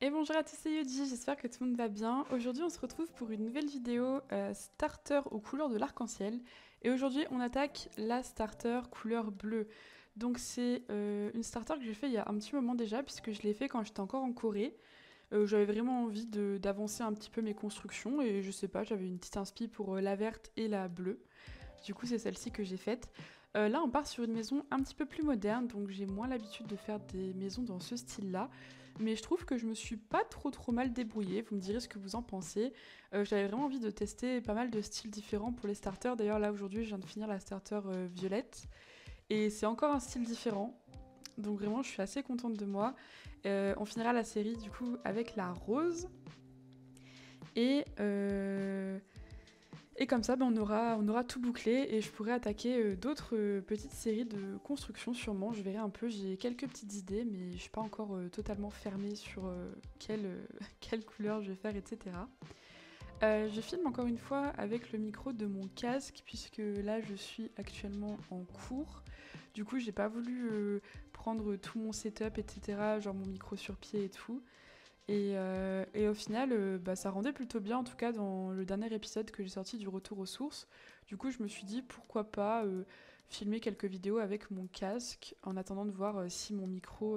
Et bonjour à tous, c'est Yuji, j'espère que tout le monde va bien. Aujourd'hui on se retrouve pour une nouvelle vidéo starter aux couleurs de l'arc-en-ciel. Et aujourd'hui on attaque la starter couleur bleue. Donc c'est une starter que j'ai fait il y a un petit moment déjà, puisque je l'ai fait quand j'étais encore en Corée. J'avais vraiment envie d'avancer un petit peu mes constructions et je sais pas, j'avais une petite inspi pour la verte et la bleue. Du coup c'est celle-ci que j'ai faite. Là on part sur une maison un petit peu plus moderne, donc j'ai moins l'habitude de faire des maisons dans ce style-là. Mais je trouve que je me suis pas trop mal débrouillée, vous me direz ce que vous en pensez. J'avais vraiment envie de tester pas mal de styles différents pour les starters. D'ailleurs là aujourd'hui je viens de finir la starter violette et c'est encore un style différent. Donc vraiment je suis assez contente de moi. On finira la série du coup avec la rose. Et, euh, et comme ça, on aura tout bouclé et je pourrais attaquer d'autres petites séries de construction sûrement. Je verrai un peu, j'ai quelques petites idées, mais je suis pas encore totalement fermée sur quelle couleur je vais faire, etc. Je filme encore une fois avec le micro de mon casque puisque là je suis actuellement en cours. Du coup, j'ai pas voulu prendre tout mon setup, etc. Genre mon micro sur pied et tout. Et au final, ça rendait plutôt bien, en tout cas dans le dernier épisode que j'ai sorti du retour aux sources. Du coup, je me suis dit pourquoi pas filmer quelques vidéos avec mon casque en attendant de voir si mon micro,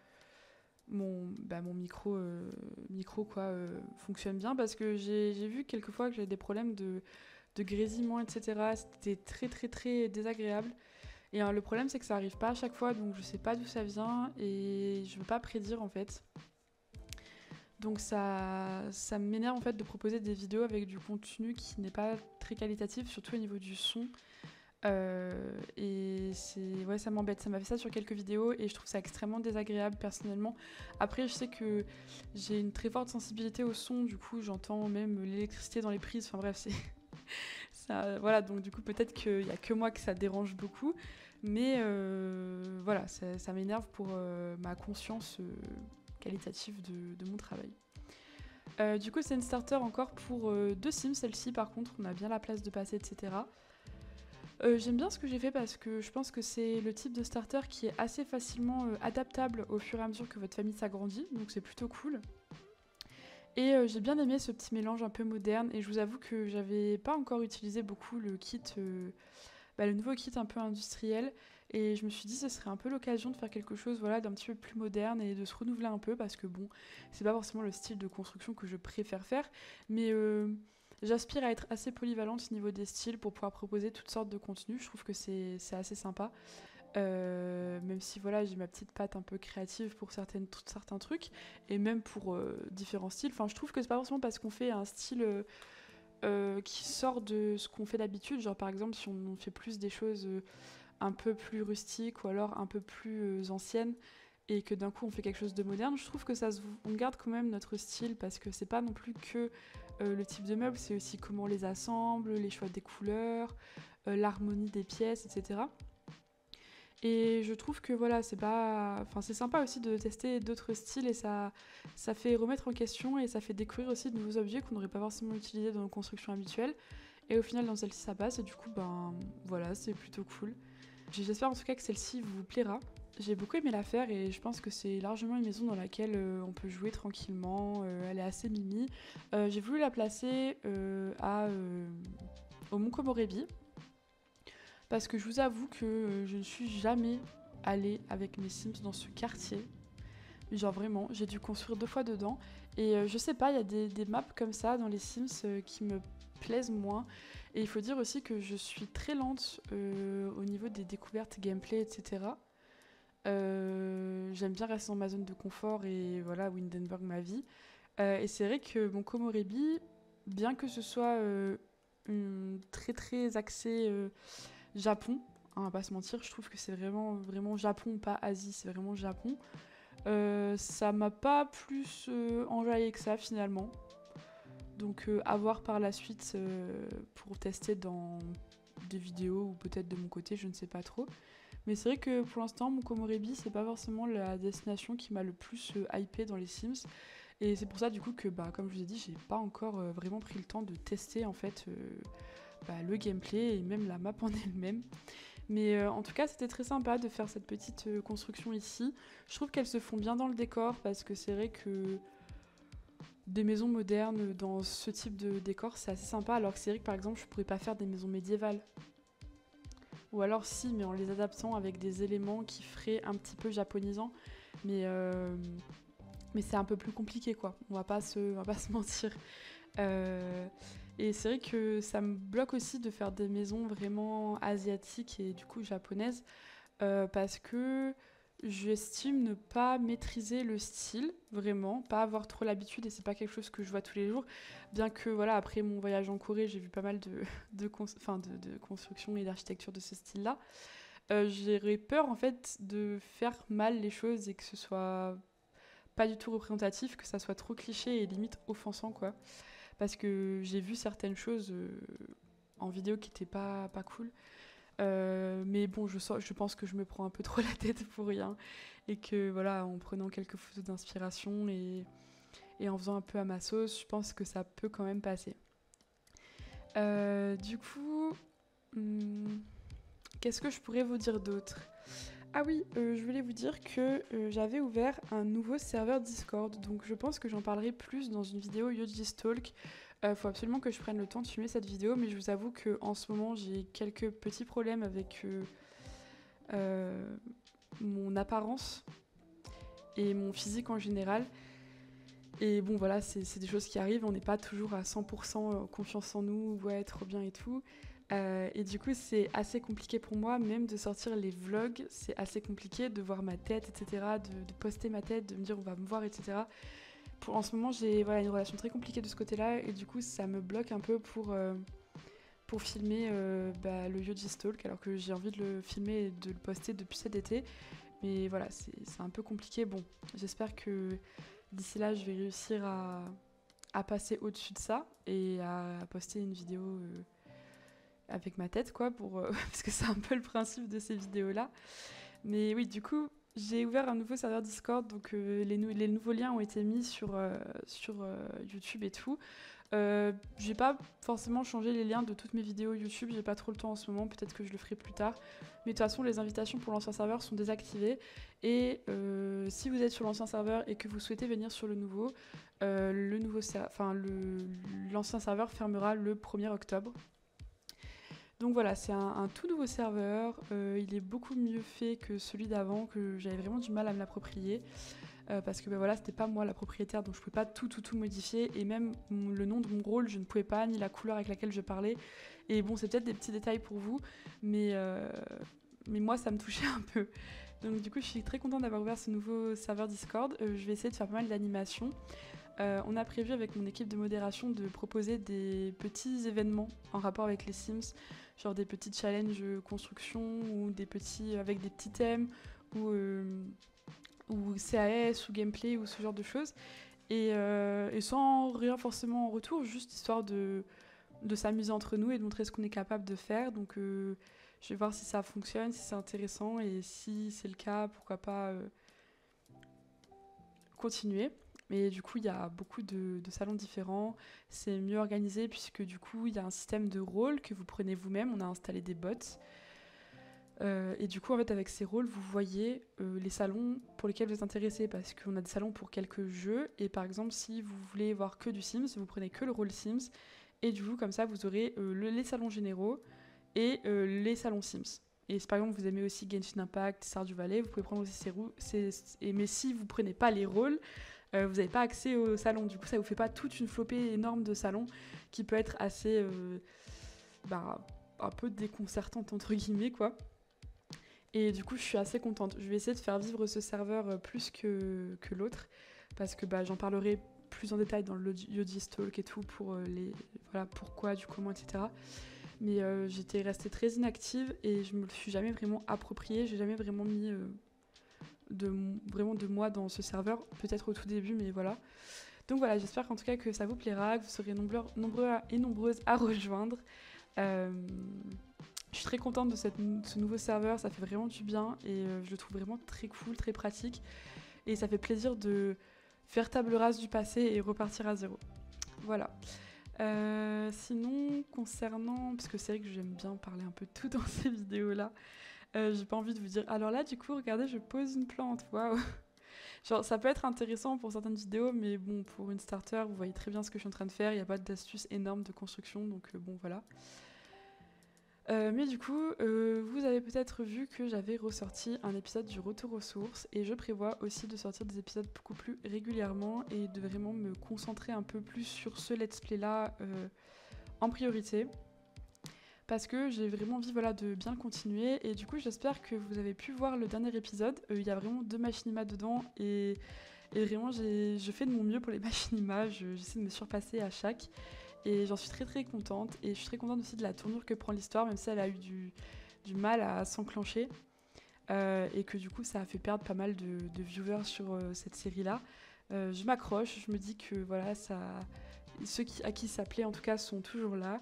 micro quoi, fonctionne bien parce que j'ai vu quelquefois que j'avais des problèmes de grésillement, etc. C'était très désagréable. Et le problème, c'est que ça arrive pas à chaque fois, donc je sais pas d'où ça vient et je veux pas prédire en fait. Donc ça m'énerve en fait de proposer des vidéos avec du contenu qui n'est pas très qualitatif, surtout au niveau du son. Ouais, ça m'embête. Ça m'a fait ça sur quelques vidéos et je trouve ça extrêmement désagréable personnellement. Après, je sais que j'ai une très forte sensibilité au son, du coup j'entends même l'électricité dans les prises. Enfin bref, c'est ça. Voilà, donc du coup peut-être qu'il y a que moi que ça dérange beaucoup, mais voilà, ça m'énerve pour ma conscience qualitative de mon travail. Du coup, c'est une starter encore pour 2 Sims, celle-ci par contre, on a bien la place de passer, etc. J'aime bien ce que j'ai fait parce que je pense que c'est le type de starter qui est assez facilement adaptable au fur et à mesure que votre famille s'agrandit, donc c'est plutôt cool. Et j'ai bien aimé ce petit mélange un peu moderne, et je vous avoue que j'avais pas encore utilisé beaucoup le kit, le nouveau kit un peu industriel, et je me suis dit ce serait un peu l'occasion de faire quelque chose voilà, d'un petit peu plus moderne et de se renouveler un peu, parce que bon, c'est pas forcément le style de construction que je préfère faire, mais j'aspire à être assez polyvalente au niveau des styles pour pouvoir proposer toutes sortes de contenus. Je trouve que c'est assez sympa. Même si voilà, j'ai ma petite patte un peu créative pour certains trucs, et même pour différents styles. Enfin, je trouve que c'est pas forcément parce qu'on fait un style qui sort de ce qu'on fait d'habitude. Genre par exemple, si on fait plus des choses un peu plus rustiques ou alors un peu plus anciennes, et que d'un coup on fait quelque chose de moderne, je trouve que on garde quand même notre style parce que c'est pas non plus que le type de meuble, c'est aussi comment on les assemble, les choix des couleurs, l'harmonie des pièces, etc. Et je trouve que voilà, c'est sympa aussi de tester d'autres styles et ça fait remettre en question et ça fait découvrir aussi de nouveaux objets qu'on n'aurait pas forcément utilisés dans nos constructions habituelles. Et au final, dans celle-ci, ça passe et du coup, voilà, c'est plutôt cool. J'espère en tout cas que celle-ci vous plaira. J'ai beaucoup aimé la faire et je pense que c'est largement une maison dans laquelle on peut jouer tranquillement. Elle est assez mimi. J'ai voulu la placer au Mont Komorebi parce que je vous avoue que je ne suis jamais allée avec mes Sims dans ce quartier. Genre vraiment, j'ai dû construire 2 fois dedans. Et je sais pas, il y a des maps comme ça dans les Sims qui me plaisent moins. Et il faut dire aussi que je suis très lente au niveau des découvertes gameplay, etc. J'aime bien rester dans ma zone de confort et voilà, Windenburg ma vie. Et c'est vrai que mon Komorebi, bien que ce soit très axé Japon, hein, on va pas se mentir, je trouve que c'est vraiment Japon, pas Asie, c'est vraiment Japon. Ça m'a pas plus enjaillé que ça finalement. Donc à voir par la suite pour tester dans des vidéos ou peut-être de mon côté, je ne sais pas trop. Mais c'est vrai que pour l'instant, mon Komorebi, c'est pas forcément la destination qui m'a le plus hypé dans les Sims. Et c'est pour ça du coup que, comme je vous ai dit, j'ai pas encore vraiment pris le temps de tester en fait le gameplay et même la map en elle-même. Mais en tout cas, c'était très sympa de faire cette petite construction ici. Je trouve qu'elles se font bien dans le décor parce que c'est vrai que des maisons modernes dans ce type de décor, c'est assez sympa, alors que c'est vrai que par exemple, je pourrais pas faire des maisons médiévales. Ou alors si, mais en les adaptant avec des éléments qui feraient un petit peu japonisants. Mais, euh, mais c'est un peu plus compliqué, quoi. On va pas se mentir. Euh, et c'est vrai que ça me bloque aussi de faire des maisons vraiment asiatiques et du coup japonaises. Parce que j'estime ne pas maîtriser le style, vraiment, pas avoir trop l'habitude et c'est pas quelque chose que je vois tous les jours. Bien que, voilà, après mon voyage en Corée, j'ai vu pas mal de construction et d'architecture de ce style-là. J'aurais peur, en fait, de faire mal les choses et que ce soit pas du tout représentatif, que ça soit trop cliché et limite offensant, quoi. Parce que j'ai vu certaines choses en vidéo qui étaient pas cool. Mais bon, je pense que je me prends un peu trop la tête pour rien. Et que voilà, en prenant quelques photos d'inspiration et en faisant un peu à ma sauce, je pense que ça peut quand même passer. Du coup, hmm, qu'est-ce que je pourrais vous dire d'autre? Ah oui, je voulais vous dire que j'avais ouvert un nouveau serveur Discord, donc je pense que j'en parlerai plus dans une vidéo Yoji's Talk. Faut absolument que je prenne le temps de filmer cette vidéo, mais je vous avoue que en ce moment j'ai quelques petits problèmes avec euh, mon apparence et mon physique en général. Et bon voilà, c'est des choses qui arrivent, on n'est pas toujours à 100% confiance en nous, ouais, trop bien et tout. Et du coup, c'est assez compliqué pour moi, même de sortir les vlogs, c'est assez compliqué de voir ma tête, etc., de poster ma tête, de me dire on va me voir, etc. En ce moment, j'ai voilà, une relation très compliquée de ce côté-là, et du coup, ça me bloque un peu pour filmer le Yoji's Talk, alors que j'ai envie de le filmer et de le poster depuis cet été. Mais voilà, c'est un peu compliqué. Bon, j'espère que d'ici là, je vais réussir à passer au-dessus de ça et à poster une vidéo avec ma tête, quoi, parce que c'est un peu le principe de ces vidéos-là. Mais oui, du coup, j'ai ouvert un nouveau serveur Discord, donc les nouveaux liens ont été mis sur YouTube et tout. J'ai pas forcément changé les liens de toutes mes vidéos YouTube, j'ai pas trop le temps en ce moment, peut-être que je le ferai plus tard. Mais de toute façon, les invitations pour l'ancien serveur sont désactivées. Et si vous êtes sur l'ancien serveur et que vous souhaitez venir sur le nouveau, l'ancien serveur fermera le 1er octobre. Donc voilà, c'est un tout nouveau serveur. Il est beaucoup mieux fait que celui d'avant, que j'avais vraiment du mal à me l'approprier. Parce que voilà, c'était pas moi la propriétaire, donc je pouvais pas tout modifier. Et même le nom de mon rôle, je ne pouvais pas, ni la couleur avec laquelle je parlais. Et bon, c'est peut-être des petits détails pour vous, mais moi, ça me touchait un peu. Donc du coup, je suis très contente d'avoir ouvert ce nouveau serveur Discord. Je vais essayer de faire pas mal d'animations. On a prévu avec mon équipe de modération de proposer des petits événements en rapport avec les Sims, genre des petits challenges construction ou avec des petits thèmes ou CAS ou gameplay ou ce genre de choses. Et sans rien forcément en retour, juste histoire de s'amuser entre nous et de montrer ce qu'on est capable de faire. Donc je vais voir si ça fonctionne, si c'est intéressant et si c'est le cas, pourquoi pas continuer. Mais du coup, il y a beaucoup de salons différents. C'est mieux organisé puisque du coup, il y a un système de rôles que vous prenez vous-même. On a installé des bots. Et du coup, en fait, avec ces rôles, vous voyez les salons pour lesquels vous êtes intéressé parce qu'on a des salons pour quelques jeux. Et par exemple, si vous voulez voir que du Sims, vous prenez que le rôle Sims. Et du coup, comme ça, vous aurez les salons généraux et les salons Sims. Et si par exemple vous aimez aussi Genshin Impact, Stardew Valley, vous pouvez prendre aussi mais si vous prenez pas les rôles, vous n'avez pas accès au salon. Du coup, ça vous fait pas toute une flopée énorme de salons qui peut être assez un peu déconcertante entre guillemets quoi. Et du coup, je suis assez contente. Je vais essayer de faire vivre ce serveur plus que l'autre parce que j'en parlerai plus en détail dans le Yoji's Talk et tout pour voilà pourquoi, du comment, etc. Mais j'étais restée très inactive et je me le suis jamais vraiment approprié. J'ai jamais vraiment mis vraiment de moi dans ce serveur. Peut-être au tout début, mais voilà. Donc voilà, j'espère qu'en tout cas que ça vous plaira, que vous serez nombreux et nombreuses à rejoindre. Je suis très contente de ce nouveau serveur, ça fait vraiment du bien et je le trouve vraiment très cool, très pratique. Et ça fait plaisir de faire table rase du passé et repartir à zéro. Voilà. Sinon, concernant... Parce que c'est vrai que j'aime bien parler un peu de tout dans ces vidéos-là. J'ai pas envie de vous dire... Alors là, du coup, regardez, je pose une plante. Waouh. Genre, ça peut être intéressant pour certaines vidéos, mais bon, pour une starter, vous voyez très bien ce que je suis en train de faire. Il n'y a pas d'astuce énorme de construction, donc bon, voilà. Mais du coup, vous avez peut-être vu que j'avais ressorti un épisode du Retour aux sources et je prévois aussi de sortir des épisodes beaucoup plus régulièrement et de vraiment me concentrer un peu plus sur ce let's play là en priorité parce que j'ai vraiment envie de bien continuer et du coup j'espère que vous avez pu voir le dernier épisode. Il y a vraiment 2 machinima dedans et vraiment je fais de mon mieux pour les machinima, j'essaie de me surpasser à chaque. Et j'en suis très très contente. Et je suis très contente aussi de la tournure que prend l'histoire, même si elle a eu du mal à s'enclencher. Et que du coup, ça a fait perdre pas mal de viewers sur cette série-là. Je m'accroche, je me dis que voilà, ceux à qui ça plaît en tout cas sont toujours là.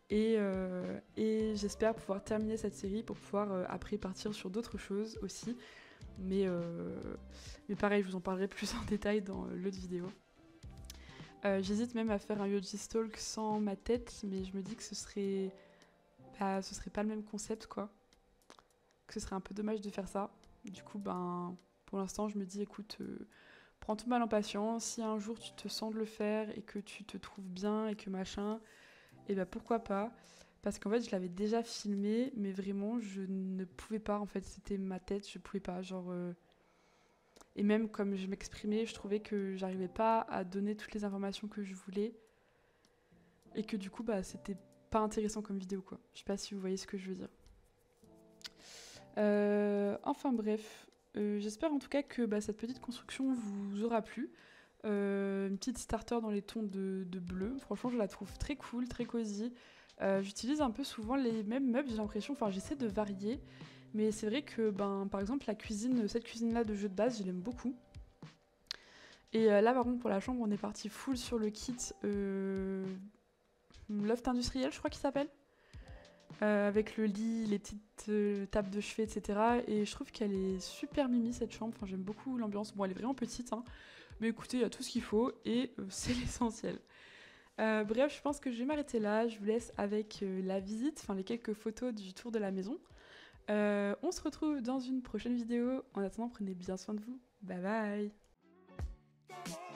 Et j'espère pouvoir terminer cette série pour pouvoir après partir sur d'autres choses aussi. Mais pareil, je vous en parlerai plus en détail dans l'autre vidéo. J'hésite même à faire un Yoji Stalk sans ma tête, mais je me dis que ce serait pas le même concept, quoi. Que ce serait un peu dommage de faire ça. Du coup, pour l'instant, je me dis, écoute, prends tout mal en patience. Si un jour tu te sens de le faire et que tu te trouves bien et que machin, et pourquoi pas. Parce qu'en fait, je l'avais déjà filmé, mais vraiment, je ne pouvais pas. En fait, c'était ma tête, je pouvais pas. Genre. Et même comme je m'exprimais, je trouvais que j'arrivais pas à donner toutes les informations que je voulais. Et que du coup, c'était pas intéressant comme vidéo, quoi. Je sais pas si vous voyez ce que je veux dire. Enfin bref, j'espère en tout cas que cette petite construction vous aura plu. Une petite starter dans les tons de bleu. Franchement, je la trouve très cool, très cosy. J'utilise un peu souvent les mêmes meubles, j'ai l'impression. Enfin, j'essaie de varier. Mais c'est vrai que, par exemple, cette cuisine-là de jeu de base, je l'aime beaucoup. Et là, par contre, pour la chambre, on est parti full sur le kit loft industriel, je crois qu'il s'appelle. Avec le lit, les petites tables de chevet, etc. Et je trouve qu'elle est super mimi, cette chambre. Enfin, j'aime beaucoup l'ambiance. Bon, elle est vraiment petite, hein. Mais écoutez, il y a tout ce qu'il faut et c'est l'essentiel. Bref, je pense que je vais m'arrêter là. Je vous laisse avec la visite, enfin les quelques photos du tour de la maison. On se retrouve dans une prochaine vidéo. En attendant, prenez bien soin de vous. Bye bye.